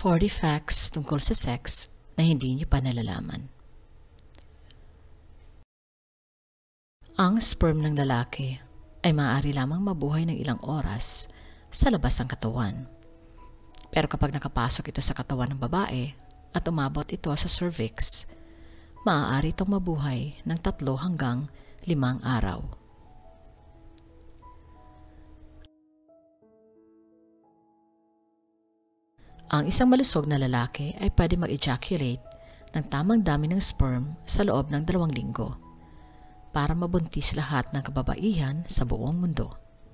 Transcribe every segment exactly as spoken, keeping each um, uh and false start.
forty facts tungkol sa sex na hindi niyo pa nalalaman. Ang sperm ng lalaki ay maaari lamang mabuhay ng ilang oras sa labas ng katawan. Pero kapag nakapasok ito sa katawan ng babae at umabot ito sa cervix, maaari itong mabuhay ng tatlo hanggang limang araw. Ang isang malusog na lalaki ay pwede mag-ejaculate ng tamang dami ng sperm sa loob ng dalawang linggo para mabuntis lahat ng kababaihan sa buong mundo.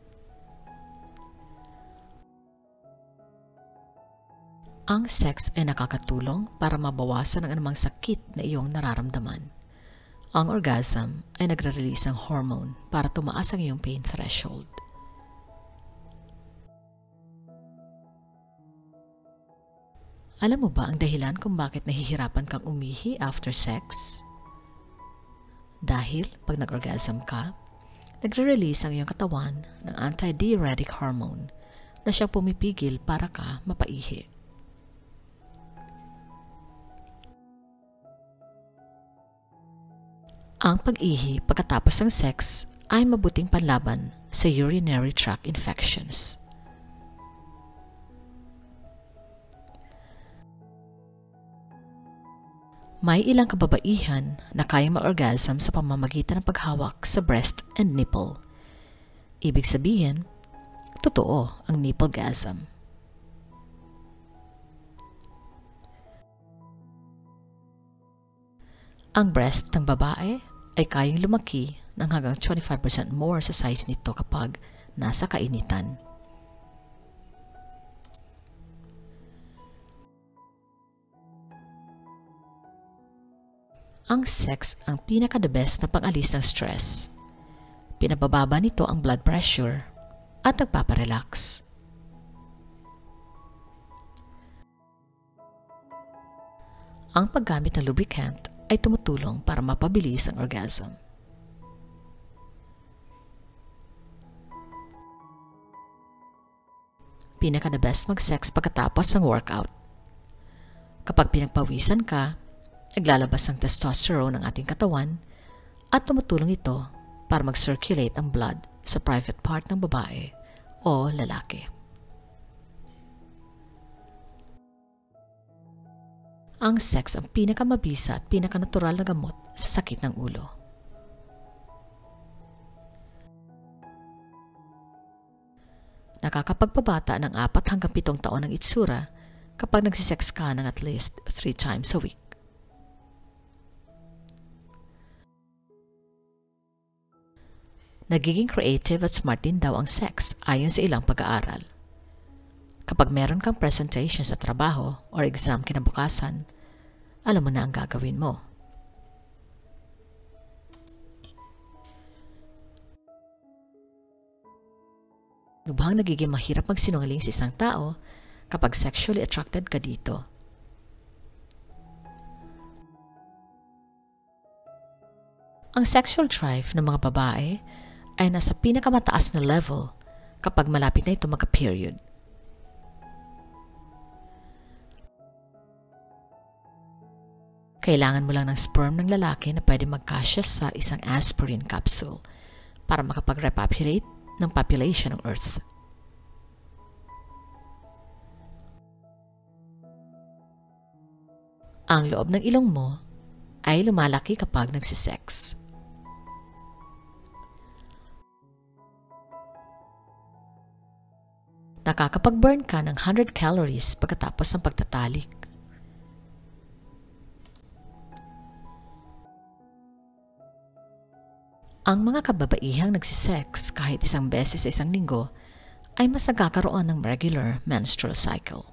Ang sex ay nakakatulong para mabawasan ang anumang sakit na iyong nararamdaman. Ang orgasm ay nagre-release ng hormone para tumaas ang iyong pain threshold. Alam mo ba ang dahilan kung bakit nahihirapan kang umihi after sex? Dahil pag nag-orgasm ka, nagre-release ang iyong katawan ng anti-diuretic hormone na siyang pumipigil para ka mapaihi. Ang pag-ihi pagkatapos ng sex ay mabuting panlaban sa urinary tract infections. May ilang kababaihan na kayang ma-orgasm sa pamamagitan ng paghawak sa breast and nipple. Ibig sabihin, totoo ang nipplegasm. Ang breast ng babae ay kayang lumaki ng hanggang twenty-five percent more sa size nito kapag nasa kainitan. Ang sex ang pinaka-the best na pang-alis ng stress. Pinabababa nito ang blood pressure at nagpaparelax. Ang paggamit ng lubricant ay tumutulong para mapabilis ang orgasm. Pinaka-the best mag-sex pagkatapos ng workout. Kapag pinagpawisan ka, naglalabas ang testosterone ng ating katawan at tumutulong ito para mag-circulate ang blood sa private part ng babae o lalaki. Ang sex ang pinakamabisa at pinakanatural na gamot sa sakit ng ulo. Nakakapagpabata ng apat hanggang pitong taon ng itsura kapag nagsisex ka ng at least three times a week. Nagiging creative at smart din daw ang sex ayon sa ilang pag-aaral. Kapag meron kang presentation sa trabaho or exam kinabukasan, alam mo na ang gagawin mo. Lubhang nagiging mahirap magsinungaling sa isang tao kapag sexually attracted ka dito. Ang sexual drive ng mga babae ay nasa pinakamataas na level kapag malapit na ito magka-period. Kailangan mo lang ng sperm ng lalaki na pwede magkasya sa isang aspirin capsule para makapag-repopulate ng population ng Earth. Ang loob ng ilong mo ay lumalaki kapag nagsisex. Nakakapag-burn ka ng one hundred calories pagkatapos ng pagtatalik. Ang mga kababaihang nagsisex kahit isang beses sa isang linggo ay mas nagkakaroon ng regular menstrual cycle.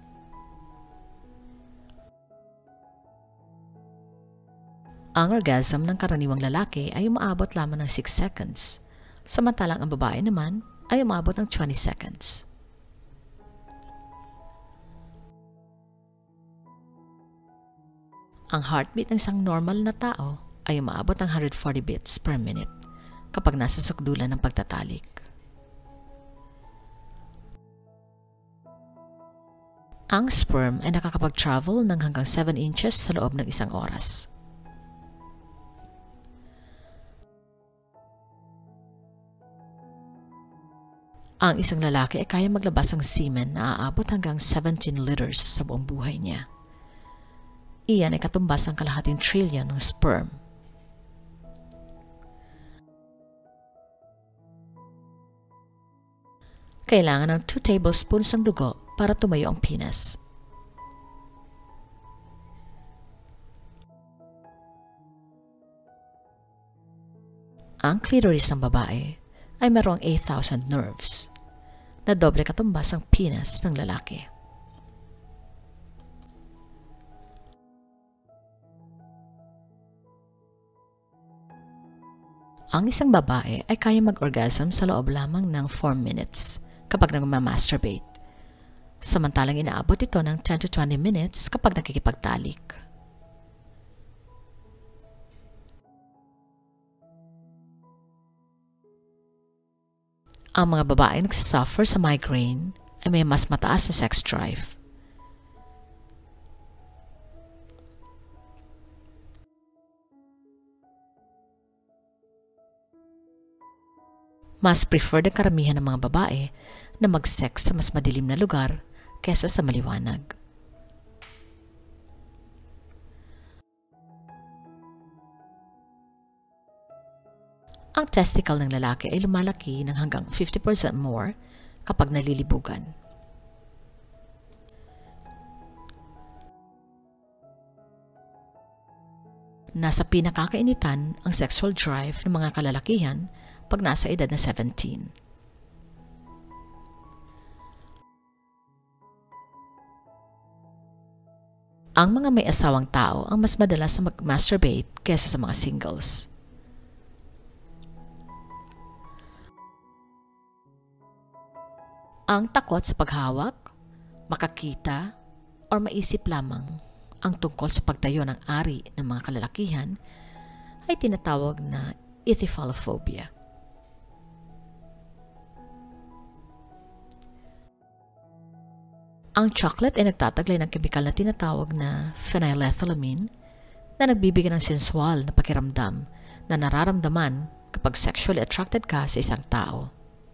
Ang orgasm ng karaniwang lalaki ay umaabot lamang ng six seconds, samantalang ang babae naman ay umaabot ng twenty seconds. Ang heartbeat ng isang normal na tao ay umaabot ng one hundred forty beats per minute kapag nasa sukdulan ng pagtatalik. Ang sperm ay nakakapag-travel ng hanggang seven inches sa loob ng isang oras. Ang isang lalaki ay kaya maglabas ng semen na aabot hanggang seventeen liters sa buong buhay niya. Iyan ay katumbas ang kalahating trillion ng sperm. Kailangan ng two tablespoons ng dugo para tumayo ang penis. Ang clitoris ng babae ay mayroong eight thousand nerves, na doble katumbas ang penis ng lalaki. Ang isang babae ay kaya mag-orgasm sa loob lamang ng four minutes kapag nagmamasturbate, samantalang inaabot ito ng ten to twenty minutes kapag nakikipagtalik. Ang mga babae nagsasuffer sa migraine ay may mas mataas na sex drive. Mas preferred ang karamihan ng mga babae na mag-sex sa mas madilim na lugar kaysa sa maliwanag. Ang testicle ng lalaki ay lumalaki ng hanggang fifty percent more kapag nalilibugan. Nasa pinakakainitan ang sexual drive ng mga kalalakihan pag nasa edad na seventeen. Ang mga may asawang tao ang mas madalas na mag-masturbate kaysa sa mga singles. Ang takot sa paghawak, makakita, or maisip lamang ang tungkol sa pagtayo ng ari ng mga kalalakihan ay tinatawag na ethiphallophobia. Ang chocolate ay nagtataglay ng kemikal na tinatawag na phenylethylamine na nagbibigay ng sensual na pakiramdam na nararamdaman kapag sexually attracted ka sa isang tao.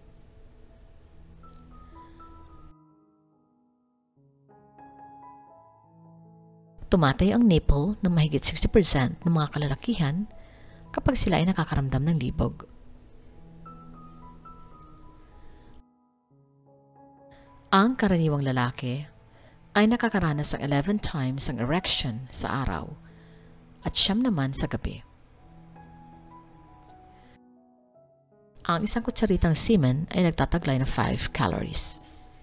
Tumatayo ang nipple ng mahigit sixty percent ng mga kalalakihan kapag sila ay nakakaramdam ng libog. Ang karaniwang lalaki ay nakakaranas ng eleven times ang erection sa araw at siyam naman sa gabi. Ang isang kutsaritang semen ay nagtataglay ng five calories.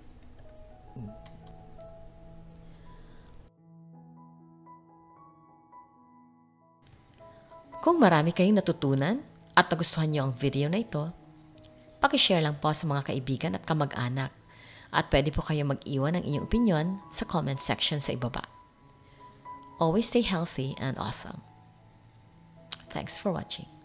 Kung marami kayong natutunan at nagustuhan niyo ang video na ito, pakishare lang po sa mga kaibigan at kamag-anak at pwede po kayong mag-iwan ng inyong opinion sa comment section sa ibaba. Always stay healthy and awesome. Thanks for watching.